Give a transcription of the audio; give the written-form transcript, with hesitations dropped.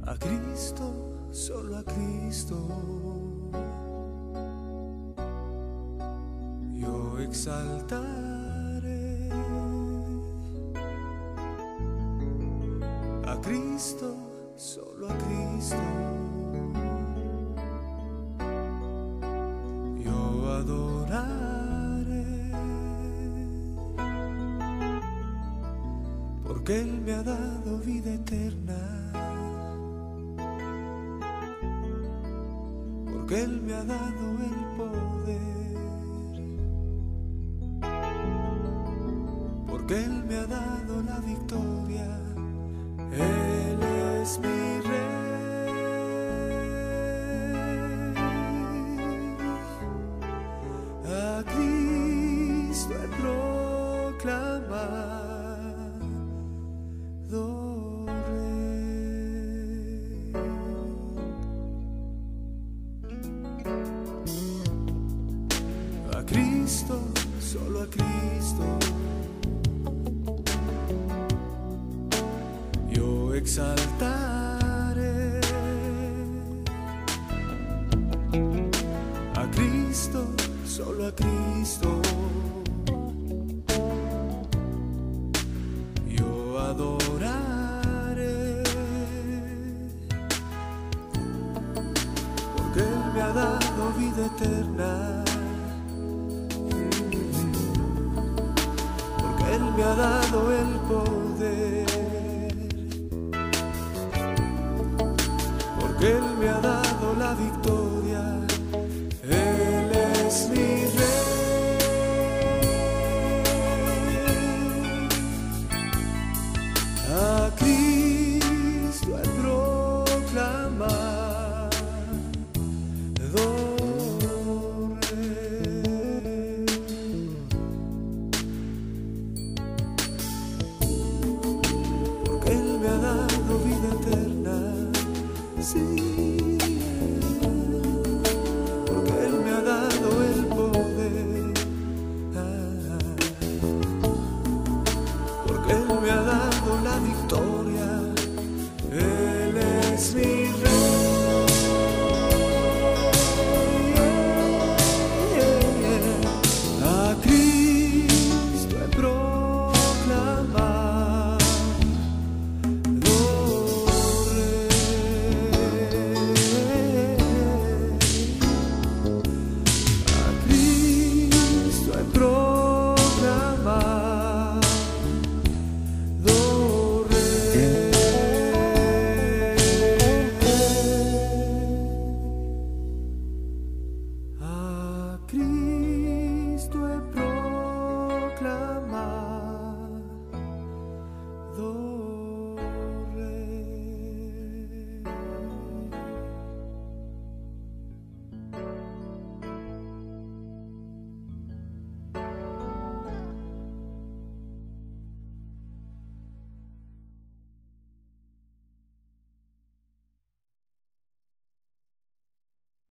A Cristo, solo a Cristo, yo exaltaré. A Cristo, solo a Cristo, yo adoraré, porque Él me ha dado vida eterna, porque Él me ha dado el poder, porque Él me ha dado la victoria. Él es mi Rey, a Cristo he proclamado Rey. A Cristo, solo a Cristo, yo exaltaré. A Cristo, solo a Cristo, yo adoraré, porque Él me ha dado vida eterna, porque Él me ha dado el poder, porque Él me ha dado la victoria.